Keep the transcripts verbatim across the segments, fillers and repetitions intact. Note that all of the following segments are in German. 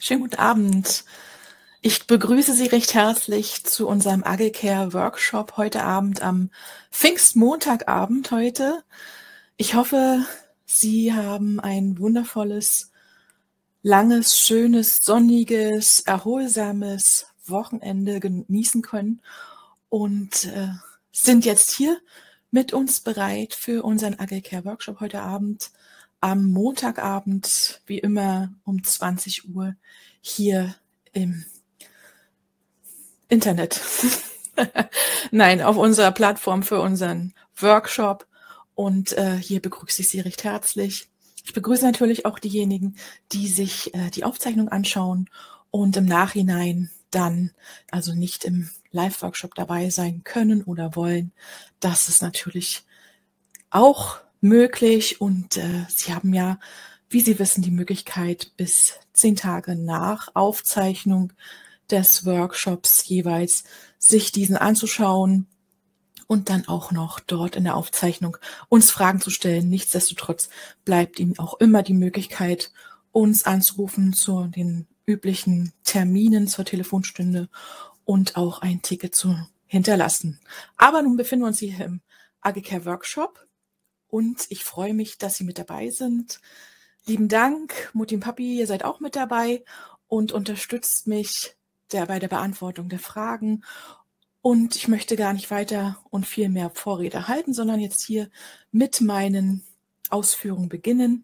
Schönen guten Abend. Ich begrüße Sie recht herzlich zu unserem Agilcare Workshop heute Abend am Pfingstmontagabend heute. Ich hoffe, Sie haben ein wundervolles, langes, schönes, sonniges, erholsames Wochenende genießen können und äh, sind jetzt hier mit uns bereit für unseren Agilcare Workshop heute Abend am Montagabend, wie immer um zwanzig Uhr hier im Internet. Nein, auf unserer Plattform für unseren Workshop. Und äh, hier begrüße ich Sie recht herzlich. Ich begrüße natürlich auch diejenigen, die sich äh, die Aufzeichnung anschauen und im Nachhinein dann, also nicht im Live-Workshop dabei sein können oder wollen. Das ist natürlich auch möglich. Und äh, Sie haben ja, wie Sie wissen, die Möglichkeit, bis zehn Tage nach Aufzeichnung des Workshops jeweils sich diesen anzuschauen und dann auch noch dort in der Aufzeichnung uns Fragen zu stellen. Nichtsdestotrotz bleibt Ihnen auch immer die Möglichkeit, uns anzurufen zu den üblichen Terminen zur Telefonstunde und auch ein Ticket zu hinterlassen. Aber nun befinden wir uns hier im Agilcare Workshop und ich freue mich, dass Sie mit dabei sind. Lieben Dank, Mutti und Papi, ihr seid auch mit dabei und unterstützt mich der, bei der Beantwortung der Fragen. Und ich möchte gar nicht weiter und viel mehr Vorrede halten, sondern jetzt hier mit meinen Ausführungen beginnen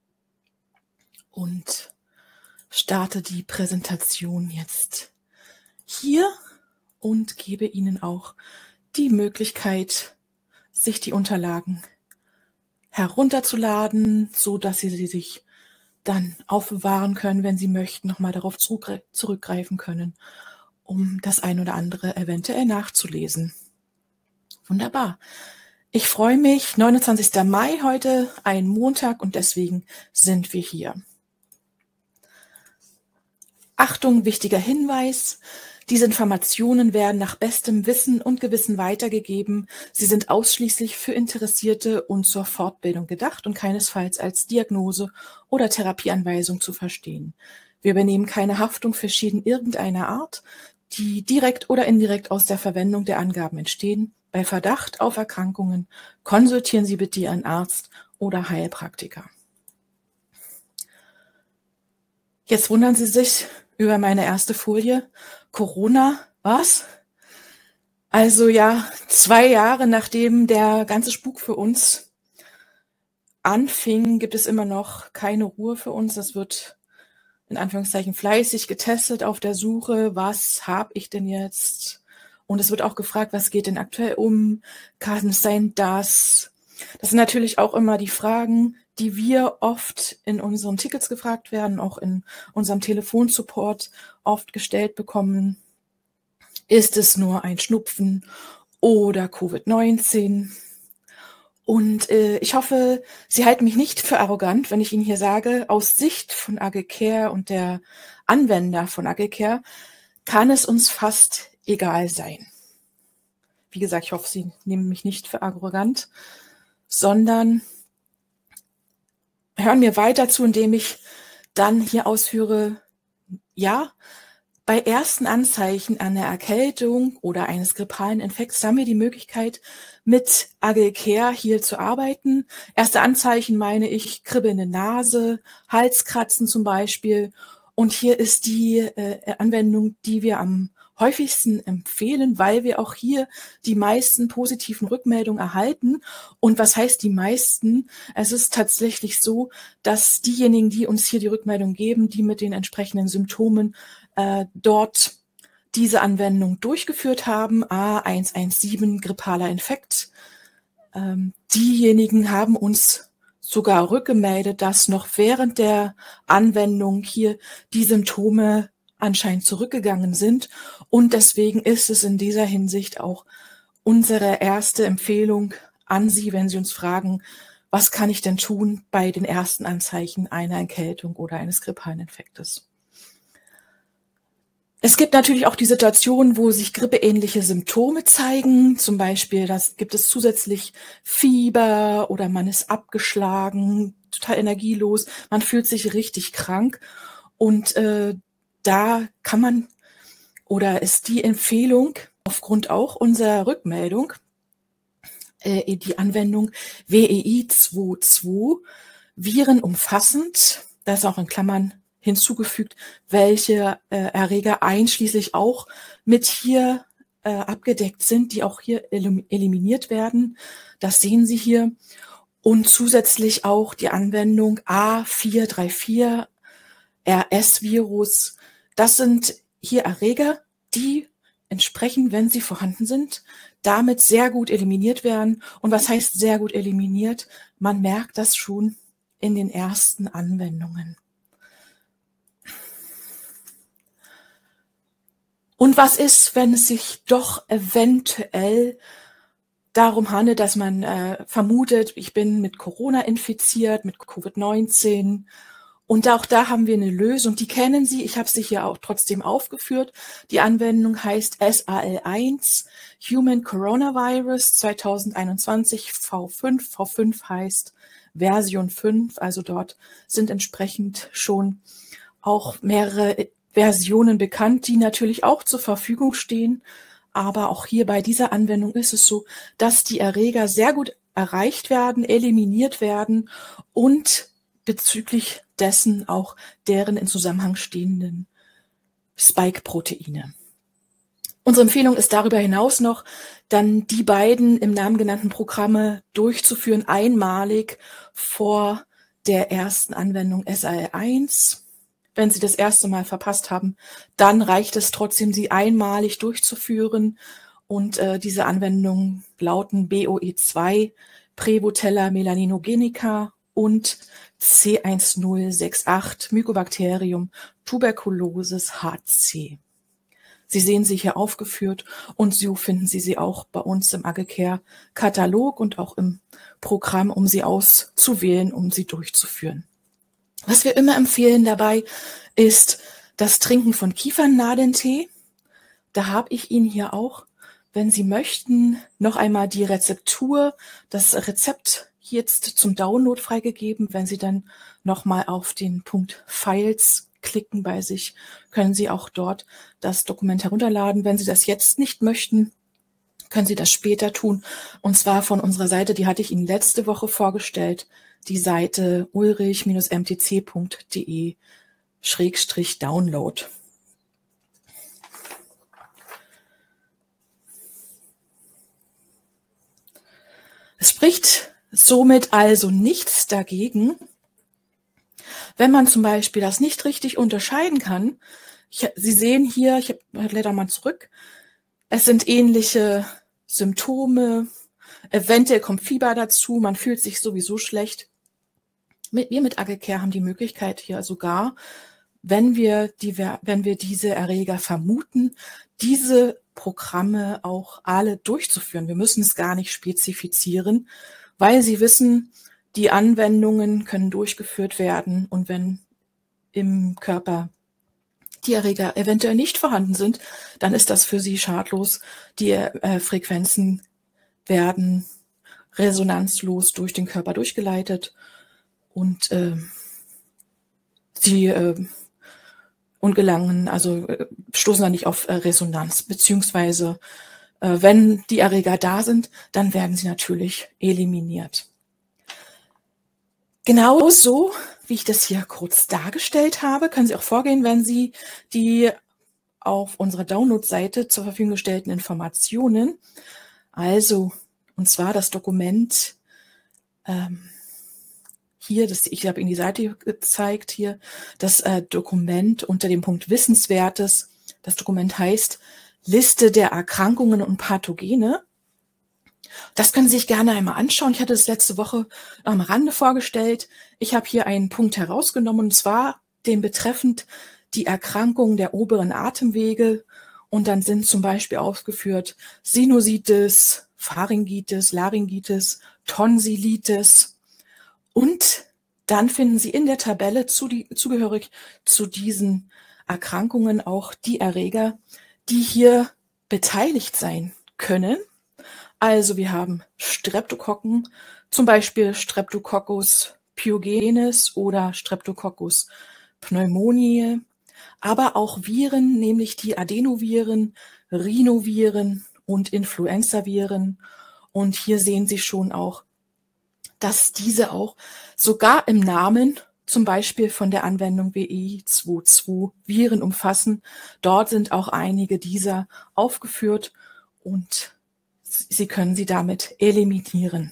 und starte die Präsentation jetzt hier und gebe Ihnen auch die Möglichkeit, sich die Unterlagen herunterzuladen, so dass Sie sie sich dann aufbewahren können, wenn Sie möchten, nochmal darauf zurückgreifen können, um das ein oder andere eventuell nachzulesen. Wunderbar. Ich freue mich, neunundzwanzigster Mai heute, ein Montag, und deswegen sind wir hier. Achtung, wichtiger Hinweis. Diese Informationen werden nach bestem Wissen und Gewissen weitergegeben. Sie sind ausschließlich für Interessierte und zur Fortbildung gedacht und keinesfalls als Diagnose oder Therapieanweisung zu verstehen. Wir übernehmen keine Haftung für Schäden irgendeiner Art, die direkt oder indirekt aus der Verwendung der Angaben entstehen. Bei Verdacht auf Erkrankungen konsultieren Sie bitte Ihren Arzt oder Heilpraktiker. Jetzt wundern Sie sich über meine erste Folie. Corona, was? Also ja, zwei Jahre nachdem der ganze Spuk für uns anfing, gibt es immer noch keine Ruhe für uns. Das wird in Anführungszeichen fleißig getestet auf der Suche, was habe ich denn jetzt? Und es wird auch gefragt, was geht denn aktuell um? Kann es sein, dass? Das sind natürlich auch immer die Fragen, die wir oft in unseren Tickets gefragt werden, auch in unserem Telefonsupport oft gestellt bekommen. Ist es nur ein Schnupfen oder Covid neunzehn? Und äh, ich hoffe, Sie halten mich nicht für arrogant, wenn ich Ihnen hier sage, aus Sicht von Agilcare und der Anwender von Agilcare kann es uns fast egal sein. Wie gesagt, ich hoffe, Sie nehmen mich nicht für arrogant, sondern hören mir weiter zu, indem ich dann hier ausführe, ja, bei ersten Anzeichen einer Erkältung oder eines grippalen Infekts haben wir die Möglichkeit, mit Agilcare hier zu arbeiten. Erste Anzeichen meine ich kribbelnde Nase, Halskratzen zum Beispiel. Und hier ist die äh, Anwendung, die wir am häufigsten empfehlen, weil wir auch hier die meisten positiven Rückmeldungen erhalten. Und was heißt die meisten? Es ist tatsächlich so, dass diejenigen, die uns hier die Rückmeldung geben, die mit den entsprechenden Symptomen äh, dort diese Anwendung durchgeführt haben, A eins eins sieben, grippaler Infekt, ähm, diejenigen haben uns sogar rückgemeldet, dass noch während der Anwendung hier die Symptome anscheinend zurückgegangen sind. Und deswegen ist es in dieser Hinsicht auch unsere erste Empfehlung an Sie, wenn Sie uns fragen, was kann ich denn tun bei den ersten Anzeichen einer Erkältung oder eines grippalen Infektes. Es gibt natürlich auch die Situation, wo sich grippeähnliche Symptome zeigen. Zum Beispiel, das gibt es zusätzlich Fieber oder man ist abgeschlagen, total energielos, man fühlt sich richtig krank. Und äh, da kann man oder ist die Empfehlung aufgrund auch unserer Rückmeldung äh, die Anwendung W E I zweiundzwanzig virenumfassend, da ist auch in Klammern hinzugefügt, welche äh, Erreger einschließlich auch mit hier äh, abgedeckt sind, die auch hier elim eliminiert werden. Das sehen Sie hier. Und zusätzlich auch die Anwendung A vier drei vier R S-Virus. Das sind hier Erreger, die entsprechend, wenn sie vorhanden sind, damit sehr gut eliminiert werden. Und was heißt sehr gut eliminiert? Man merkt das schon in den ersten Anwendungen. Und was ist, wenn es sich doch eventuell darum handelt, dass man äh, vermutet, ich bin mit Corona infiziert, mit Covid neunzehn. Und auch da haben wir eine Lösung, die kennen Sie, ich habe sie hier auch trotzdem aufgeführt. Die Anwendung heißt S A L eins, Human Coronavirus zweitausendeinundzwanzig V fünf. V fünf heißt Version fünf, also dort sind entsprechend schon auch mehrere Versionen bekannt, die natürlich auch zur Verfügung stehen. Aber auch hier bei dieser Anwendung ist es so, dass die Erreger sehr gut erreicht werden, eliminiert werden und bezüglich dessen auch deren in Zusammenhang stehenden Spike-Proteine. Unsere Empfehlung ist darüber hinaus noch, dann die beiden im Namen genannten Programme durchzuführen, einmalig vor der ersten Anwendung S A L eins. Wenn Sie das erste Mal verpasst haben, dann reicht es trotzdem, sie einmalig durchzuführen. Und äh, diese Anwendungen lauten B O E zwei, Prevotella melaninogenica und C eins null sechs acht, Mycobacterium tuberculosis H C. Sie sehen sie hier aufgeführt und so finden Sie sie auch bei uns im AgeCare-Katalog und auch im Programm, um sie auszuwählen, um sie durchzuführen. Was wir immer empfehlen dabei ist das Trinken von Kiefernadentee. Da habe ich Ihnen hier auch, wenn Sie möchten, noch einmal die Rezeptur, das Rezept jetzt zum Download freigegeben. Wenn Sie dann nochmal auf den Punkt Files klicken bei sich, können Sie auch dort das Dokument herunterladen. Wenn Sie das jetzt nicht möchten, können Sie das später tun. Und zwar von unserer Seite, die hatte ich Ihnen letzte Woche vorgestellt, die Seite ulrich Bindestrich m t c punkt d e Schrägstrich Download. Es spricht somit also nichts dagegen, wenn man zum Beispiel das nicht richtig unterscheiden kann. Ich, Sie sehen hier, ich blätter mal zurück, es sind ähnliche Symptome, eventuell kommt Fieber dazu, man fühlt sich sowieso schlecht. Wir mit AgeCare haben die Möglichkeit hier sogar, wenn wir, die, wenn wir diese Erreger vermuten, diese Programme auch alle durchzuführen. Wir müssen es gar nicht spezifizieren, weil Sie wissen, die Anwendungen können durchgeführt werden und wenn im Körper die Erreger eventuell nicht vorhanden sind, dann ist das für Sie schadlos. Die äh, Frequenzen werden resonanzlos durch den Körper durchgeleitet und äh, sie äh, und gelangen, also äh, stoßen dann nicht auf äh, Resonanz, beziehungsweise äh, wenn die Erreger da sind, dann werden sie natürlich eliminiert. Genauso, wie ich das hier kurz dargestellt habe, können Sie auch vorgehen, wenn Sie die auf unserer Download-Seite zur Verfügung gestellten Informationen, also und zwar das Dokument, ähm, hier, das, ich habe Ihnen die Seite gezeigt, hier das äh, Dokument unter dem Punkt Wissenswertes. Das Dokument heißt Liste der Erkrankungen und Pathogene. Das können Sie sich gerne einmal anschauen. Ich hatte es letzte Woche am Rande vorgestellt. Ich habe hier einen Punkt herausgenommen, und zwar den betreffend die Erkrankungen der oberen Atemwege. Und dann sind zum Beispiel aufgeführt Sinusitis, Pharyngitis, Laryngitis, Tonsillitis. Und dann finden Sie in der Tabelle zu die, zugehörig zu diesen Erkrankungen auch die Erreger, die hier beteiligt sein können. Also wir haben Streptokokken, zum Beispiel Streptococcus pyogenes oder Streptococcus pneumoniae. aber auch Viren, nämlich die Adenoviren, Rhinoviren und Influenzaviren. Und hier sehen Sie schon auch, dass diese auch sogar im Namen zum Beispiel von der Anwendung W E zweiundzwanzig Viren umfassen. Dort sind auch einige dieser aufgeführt und Sie können sie damit eliminieren.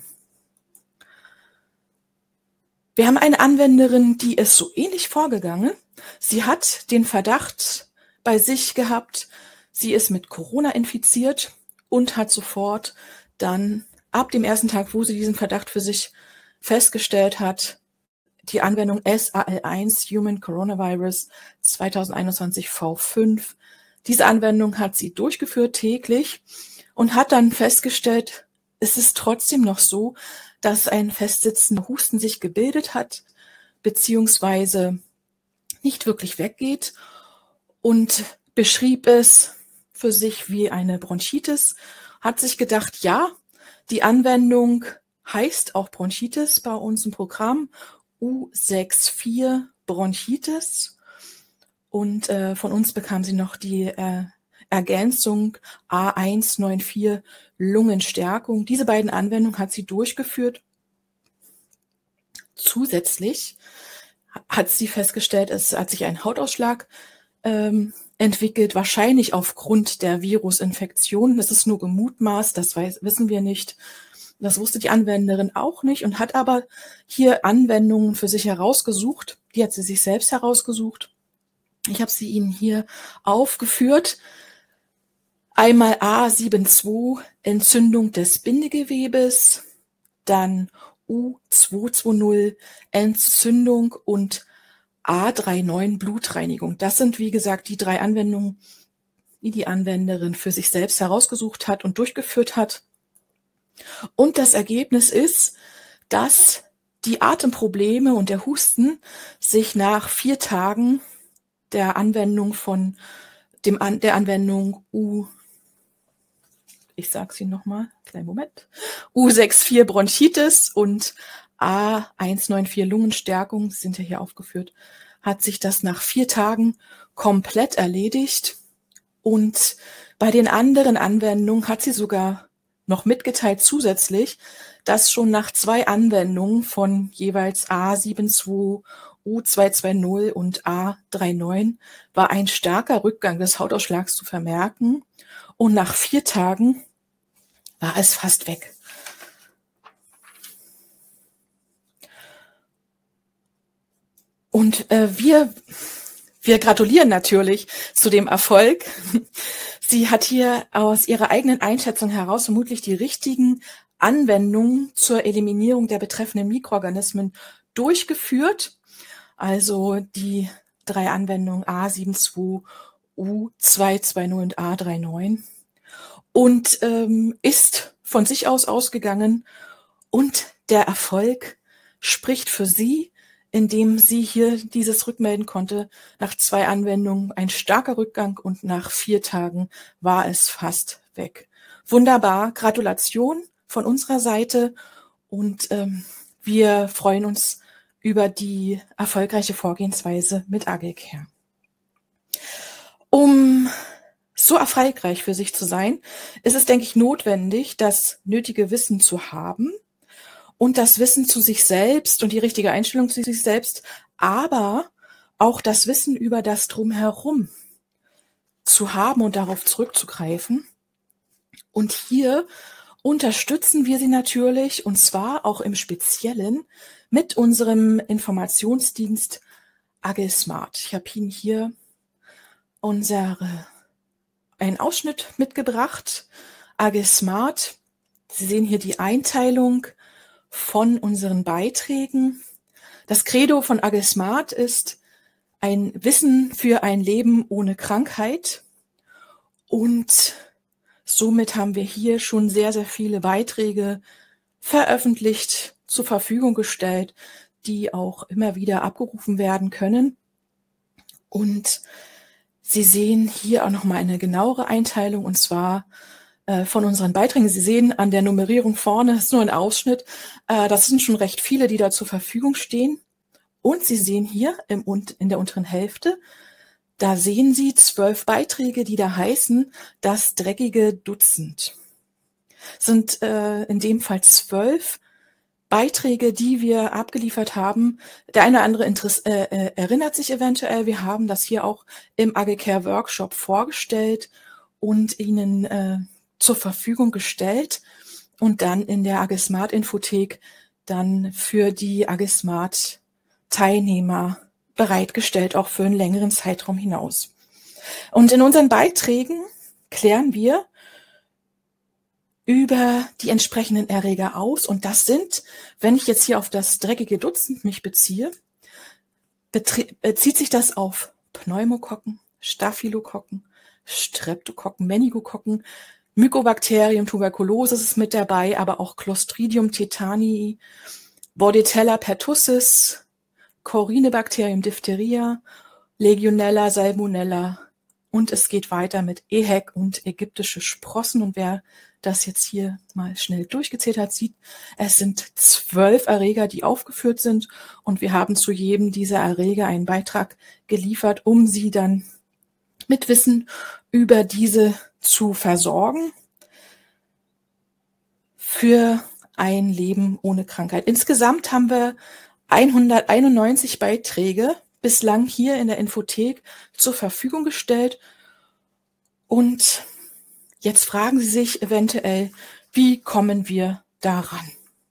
Wir haben eine Anwenderin, die ist so ähnlich vorgegangen. Sie hat den Verdacht bei sich gehabt, sie ist mit Corona infiziert und hat sofort dann ab dem ersten Tag, wo sie diesen Verdacht für sich festgestellt hat, die Anwendung S A L eins Human Coronavirus zwanzig einundzwanzig V fünf. Diese Anwendung hat sie durchgeführt täglich und hat dann festgestellt, es ist trotzdem noch so, dass ein festsitzender Husten sich gebildet hat, beziehungsweise nicht wirklich weggeht, und beschrieb es für sich wie eine Bronchitis, hat sich gedacht, ja, die Anwendung heißt auch Bronchitis bei uns im Programm, U sechs vier Bronchitis, und äh, von uns bekam sie noch die äh, Ergänzung A eins neun vier Lungenstärkung. Diese beiden Anwendungen hat sie durchgeführt. Zusätzlich hat sie festgestellt, es hat sich ein Hautausschlag ähm, entwickelt, wahrscheinlich aufgrund der Virusinfektion. Das ist nur gemutmaßt, das weiß, wissen wir nicht. Das wusste die Anwenderin auch nicht und hat aber hier Anwendungen für sich herausgesucht. Die hat sie sich selbst herausgesucht. Ich habe sie Ihnen hier aufgeführt. Einmal A sieben zwei, Entzündung des Bindegewebes, dann U zwei zwei null, Entzündung, und A drei neun, Blutreinigung. Das sind, wie gesagt, die drei Anwendungen, die die Anwenderin für sich selbst herausgesucht hat und durchgeführt hat. Und das Ergebnis ist, dass die Atemprobleme und der Husten sich nach vier Tagen der Anwendung von dem An der Anwendung U, ich sage sie nochmal, kleinen Moment, U sechs vier Bronchitis und A eins neun vier Lungenstärkung, sind ja hier aufgeführt, hat sich das nach vier Tagen komplett erledigt. Und bei den anderen Anwendungen hat sie sogar noch mitgeteilt zusätzlich, dass schon nach zwei Anwendungen von jeweils A sieben zwei, U zwei zwei null und A drei neun war ein starker Rückgang des Hautausschlags zu vermerken, und nach vier Tagen war es fast weg. Und äh, wir, wir gratulieren natürlich zu dem Erfolg. Sie hat hier aus ihrer eigenen Einschätzung heraus vermutlich die richtigen Anwendungen zur Eliminierung der betreffenden Mikroorganismen durchgeführt. Also die drei Anwendungen A sieben zwei, U zwei zwei null und A drei neun. Und ähm, ist von sich aus ausgegangen. Und der Erfolg spricht für sie, indem sie hier dieses rückmelden konnte. Nach zwei Anwendungen ein starker Rückgang und nach vier Tagen war es fast weg. Wunderbar, Gratulation von unserer Seite, und ähm, wir freuen uns über die erfolgreiche Vorgehensweise mit Agilcare. Um so erfolgreich für sich zu sein, ist es, denke ich, notwendig, das nötige Wissen zu haben und das Wissen zu sich selbst und die richtige Einstellung zu sich selbst, aber auch das Wissen über das Drumherum zu haben und darauf zurückzugreifen. Und hier unterstützen wir Sie natürlich, und zwar auch im Speziellen mit unserem Informationsdienst AgilSmart. Ich habe Ihnen hier unsere, einen Ausschnitt mitgebracht. AgilSmart, Sie sehen hier die Einteilung von unseren Beiträgen. Das Credo von AgilSmart ist ein Wissen für ein Leben ohne Krankheit, und somit haben wir hier schon sehr, sehr viele Beiträge veröffentlicht, zur Verfügung gestellt, die auch immer wieder abgerufen werden können. Und Sie sehen hier auch nochmal eine genauere Einteilung, und zwar äh, von unseren Beiträgen. Sie sehen an der Nummerierung vorne, das ist nur ein Ausschnitt, äh, das sind schon recht viele, die da zur Verfügung stehen. Und Sie sehen hier im, in der unteren Hälfte Da sehen Sie zwölf Beiträge, die da heißen, das dreckige Dutzend. Sind äh, in dem Fall zwölf Beiträge, die wir abgeliefert haben. Der eine oder andere Interess äh, äh, erinnert sich eventuell, wir haben das hier auch im AGCare Workshop vorgestellt und Ihnen äh, zur Verfügung gestellt und dann in der AGSmart Infothek dann für die AGSmart Teilnehmer bereitgestellt, auch für einen längeren Zeitraum hinaus. Und in unseren Beiträgen klären wir über die entsprechenden Erreger aus. Und das sind, wenn ich jetzt hier auf das dreckige Dutzend mich beziehe, bezieht sich das auf Pneumokokken, Staphylokokken, Streptokokken, Meningokokken, Mycobacterium tuberculosis ist mit dabei, aber auch Clostridium tetani, Bordetella pertussis, Corynebacterium diphtheria, Legionella, Salmonella und es geht weiter mit E H E C und ägyptische Sprossen. Und wer das jetzt hier mal schnell durchgezählt hat, sieht, es sind zwölf Erreger, die aufgeführt sind und wir haben zu jedem dieser Erreger einen Beitrag geliefert, um sie dann mit Wissen über diese zu versorgen für ein Leben ohne Krankheit. Insgesamt haben wir hunderteinundneunzig Beiträge bislang hier in der Infothek zur Verfügung gestellt. Und jetzt fragen Sie sich eventuell, wie kommen wir daran?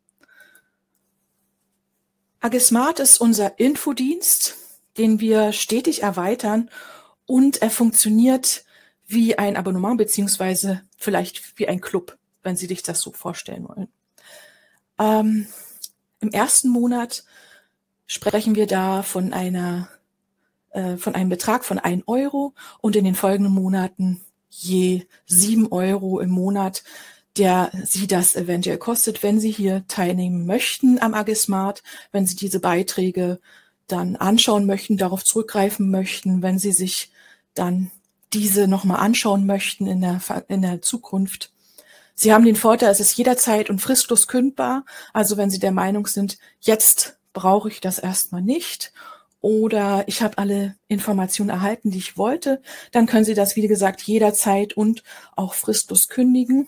AGSmart ist unser Infodienst, den wir stetig erweitern und er funktioniert wie ein Abonnement beziehungsweise vielleicht wie ein Club, wenn Sie sich das so vorstellen wollen. Ähm, im ersten Monat sprechen wir da von einer, äh, von einem Betrag von ein Euro und in den folgenden Monaten je sieben Euro im Monat, der Sie das eventuell kostet, wenn Sie hier teilnehmen möchten am AGSmart, wenn Sie diese Beiträge dann anschauen möchten, darauf zurückgreifen möchten, wenn Sie sich dann diese nochmal anschauen möchten in der, in der Zukunft. Sie haben den Vorteil, es ist jederzeit und fristlos kündbar. Also wenn Sie der Meinung sind, jetzt brauche ich das erstmal nicht oder ich habe alle Informationen erhalten, die ich wollte, dann können Sie das, wie gesagt, jederzeit und auch fristlos kündigen.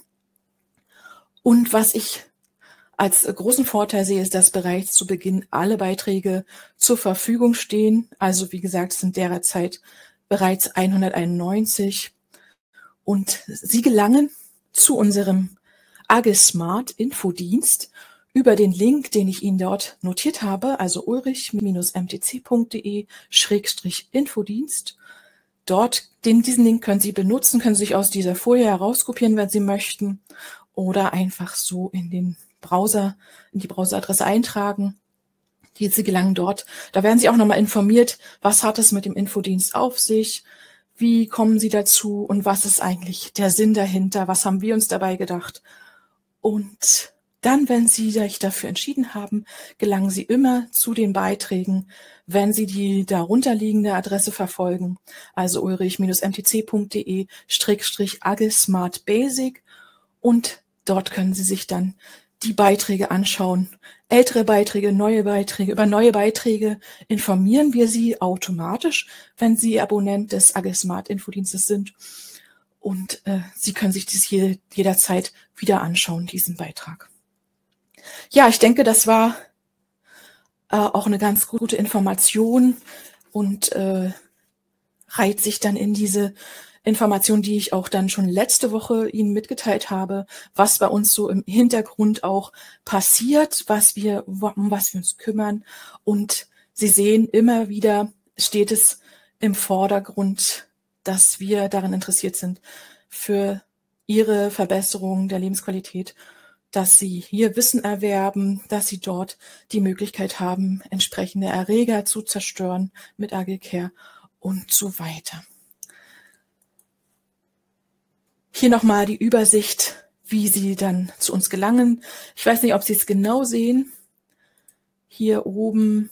Und was ich als großen Vorteil sehe, ist, dass bereits zu Beginn alle Beiträge zur Verfügung stehen. Also wie gesagt, sind derzeit bereits hunderteinundneunzig und Sie gelangen zu unserem AGSmart Infodienst über den Link, den ich Ihnen dort notiert habe, also ulrich m t c punkt de Schrägstrich Infodienst. Dort, den, diesen Link können Sie benutzen, können Sie sich aus dieser Folie herauskopieren, wenn Sie möchten, oder einfach so in den Browser, in die Browseradresse eintragen. Die Sie gelangen dort. Da werden Sie auch nochmal informiert, was hat es mit dem Infodienst auf sich, wie kommen Sie dazu und was ist eigentlich der Sinn dahinter, was haben wir uns dabei gedacht. Und dann, wenn Sie sich dafür entschieden haben, gelangen Sie immer zu den Beiträgen, wenn Sie die darunterliegende Adresse verfolgen, also ulrich m t c punkt de Schrägstrich AGSmart Basic, und dort können Sie sich dann die Beiträge anschauen. Ältere Beiträge, neue Beiträge. Über neue Beiträge informieren wir Sie automatisch, wenn Sie Abonnent des AGSmart Infodienstes sind. Und äh, Sie können sich dies hier jederzeit wieder anschauen, diesen Beitrag. Ja, ich denke, das war äh, auch eine ganz gute Information und äh, reiht sich dann in diese Information, die ich auch dann schon letzte Woche Ihnen mitgeteilt habe, was bei uns so im Hintergrund auch passiert, was wir, um was wir uns kümmern. Und Sie sehen, immer wieder steht es im Vordergrund, dass wir daran interessiert sind, für Ihre Verbesserung der Lebensqualität, dass Sie hier Wissen erwerben, dass Sie dort die Möglichkeit haben, entsprechende Erreger zu zerstören mit AGCare und so weiter. Hier nochmal die Übersicht, wie Sie dann zu uns gelangen. Ich weiß nicht, ob Sie es genau sehen. Hier oben,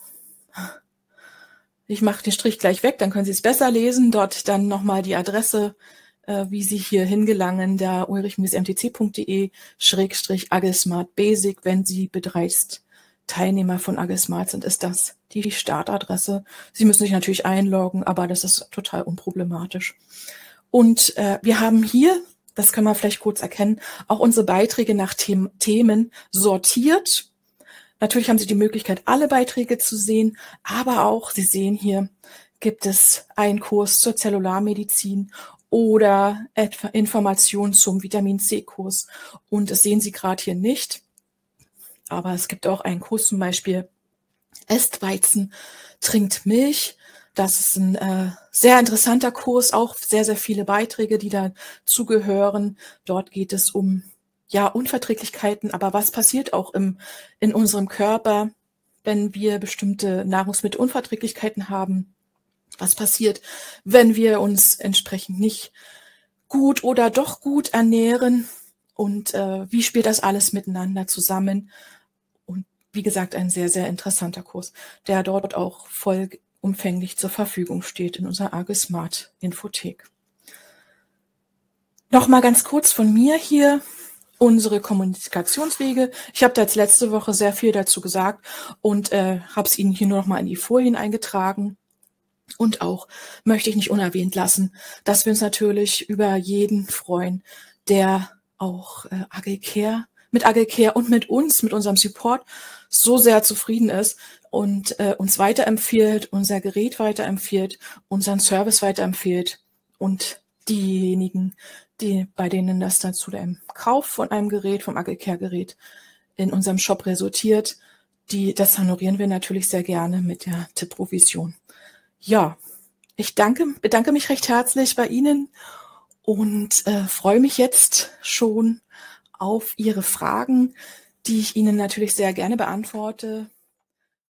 ich mache den Strich gleich weg, dann können Sie es besser lesen. Dort dann nochmal die Adresse, äh, wie Sie hier hingelangen, da ulrich m t c punkt de Schrägstrich AGSmart Basic, wenn Sie bereits Teilnehmer von A G Smart sind, ist das die Startadresse. Sie müssen sich natürlich einloggen, aber das ist total unproblematisch. Und äh, wir haben hier, das können wir vielleicht kurz erkennen, auch unsere Beiträge nach The- Themen sortiert. Natürlich haben Sie die Möglichkeit, alle Beiträge zu sehen, aber auch, Sie sehen hier, gibt es einen Kurs zur Zellularmedizin oder etwa Informationen zum Vitamin-C-Kurs. Und das sehen Sie gerade hier nicht. Aber es gibt auch einen Kurs zum Beispiel, esst Weizen, trinkt Milch. Das ist ein äh, sehr interessanter Kurs, auch sehr, sehr viele Beiträge, die dazu gehören. Dort geht es um ja Unverträglichkeiten, aber was passiert auch im, in unserem Körper, wenn wir bestimmte Nahrungsmittelunverträglichkeiten haben? Was passiert, wenn wir uns entsprechend nicht gut oder doch gut ernähren? Und äh, wie spielt das alles miteinander zusammen? Und wie gesagt, ein sehr, sehr interessanter Kurs, der dort auch vollumfänglich zur Verfügung steht in unserer A G Smart Infothek. Nochmal ganz kurz von mir hier unsere Kommunikationswege. Ich habe da jetzt letzte Woche sehr viel dazu gesagt und äh, habe es Ihnen hier nur noch mal in die Folien eingetragen. Und auch möchte ich nicht unerwähnt lassen, dass wir uns natürlich über jeden freuen, der auch äh, A G Care, mit A G Care und mit uns, mit unserem Support so sehr zufrieden ist und äh, uns weiterempfiehlt, unser Gerät weiterempfiehlt, unseren Service weiterempfiehlt und diejenigen, die, bei denen das dann zu dem Kauf von einem Gerät, vom A G Care Gerät in unserem Shop resultiert, die, das honorieren wir natürlich sehr gerne mit der Tipp-Provision. Ja, ich danke, bedanke mich recht herzlich bei Ihnen und äh, freue mich jetzt schon auf Ihre Fragen, die ich Ihnen natürlich sehr gerne beantworte.